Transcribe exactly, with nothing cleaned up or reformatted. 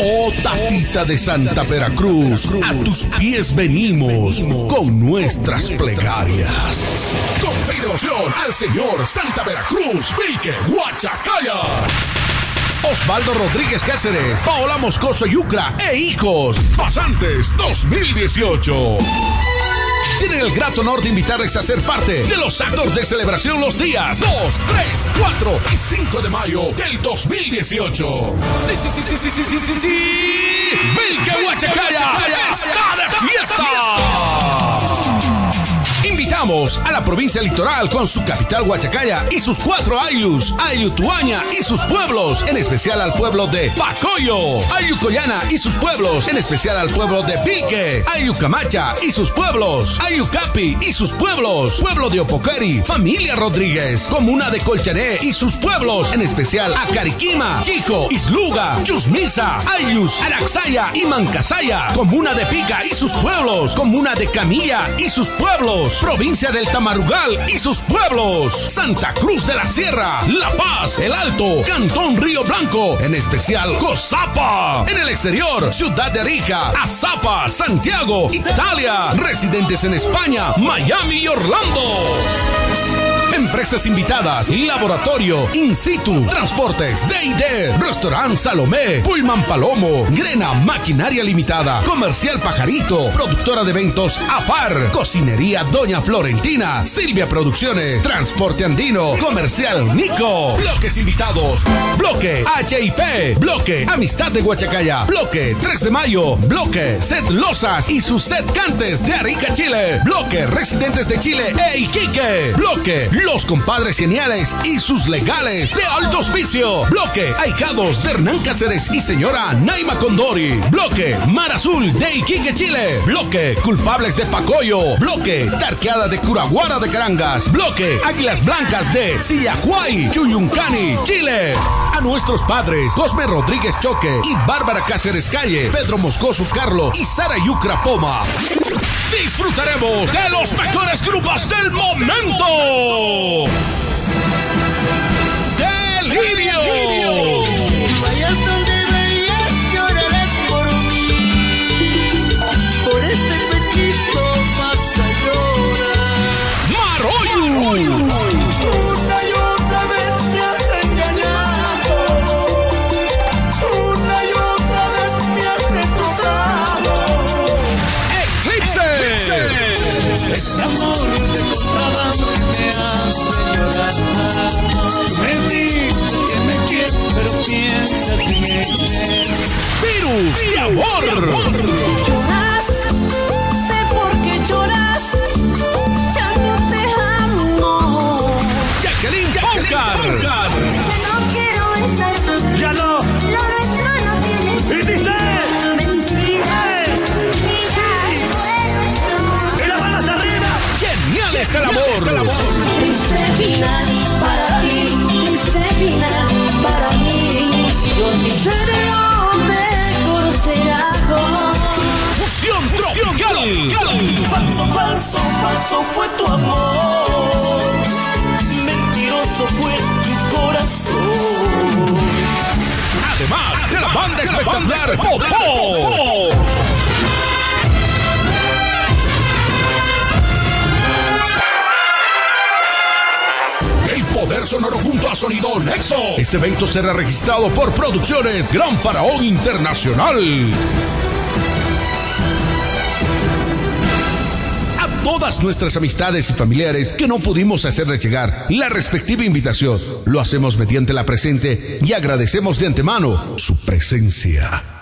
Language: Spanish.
Oh Tatita de Santa Veracruz, a tus pies venimos con nuestras plegarias. Con fe y devoción al Señor Santa Veracruz, Vilque, Huachacalla. Osvaldo Rodríguez Cáceres, Paola Moscoso Yucra e hijos, Pasantes dos mil dieciocho. Tienen el grato honor de invitarles a ser parte de los actos de celebración los días dos, tres, cuatro y cinco de mayo del dos mil dieciocho. Sí, sí, sí, sí, sí, sí, sí, sí, sí. Vilque Huachacalla está de fiesta. Invitamos a la provincia litoral con su capital Huachacalla y sus cuatro ayllus, Ayutuaña y sus pueblos, en especial al pueblo de Pacoyo, Ayucoyana y sus pueblos, en especial al pueblo de Vilque, Ayucamacha y sus pueblos, Ayucapi y sus pueblos, pueblo de Opocari, familia Rodríguez, comuna de Colchané y sus pueblos, en especial a Cariquima, Chico, Isluga, Chusmisa, Ayllus, Araxaya y Mancasaya, comuna de Pica y sus pueblos, comuna de Camilla y sus pueblos, provincia del Tamarugal y sus pueblos, Santa Cruz de la Sierra, La Paz, El Alto, Cantón Río Blanco, en especial Cozapa. En el exterior, Ciudad de Arica, Azapa, Santiago, Italia, residentes en España, Miami y Orlando. Empresas invitadas, laboratorio, in situ, transportes, D y D, restaurante Salomé, Pullman Palomo, Grena, maquinaria limitada, comercial Pajarito, productora de eventos AFAR, cocinería Doña Florentina, Silvia Producciones, transporte andino, comercial Nico, bloques invitados, bloque H I P, bloque Amistad de Huachacalla, bloque tres de mayo, bloque Set Losas y sus Set Cantes de Arica, Chile, bloque Residentes de Chile e Iquique, bloque Los Compadres Geniales y sus legales de Alto Hospicio, bloque Aicados de Hernán Cáceres y señora Naima Condori, bloque Mar Azul de Iquique, Chile, bloque Culpables de Pacoyo, bloque Tarqueada de Curaguara de Carangas, bloque Águilas Blancas de Sillacuay, Chuyuncani, Chile. A nuestros padres Cosme Rodríguez Choque y Bárbara Cáceres Calle, Pedro Moscoso Carlo y Sara Yucra Poma. Disfrutaremos de los mejores grupos del momento. ¡Delirio! Vayas donde vayas, llorarás por mí. Por este pechito vas a llorar. ¡Maroyu! Una y otra vez me has engañado. Una y otra vez me has destrozado. ¡Eclipse! Este amor de contrabando me hace llorar. Me dices que me quieres, pero piensas en él. ¡Virus y amor! Lloras, sé por qué lloras, ya no te amo. Jacqueline Poncar. Ya no quiero estar, ¡Ya no! lo nuestro no tiene ¡Y dice! mentiras, ¡Y las manos arriba! ¡Genial está el amor! Este final para ti, este final para mí. Yo olvidaré lo mejor será con ¡Fusión tropical! Falso, falso, falso fue tu amor. Mentiroso fue tu corazón. Además de la banda espectacular Popó. El poder sonoro junto a Sonido Nexo. Este evento será registrado por Producciones Gran Faraón Internacional. A todas nuestras amistades y familiares que no pudimos hacerles llegar la respectiva invitación, lo hacemos mediante la presente y agradecemos de antemano su presencia.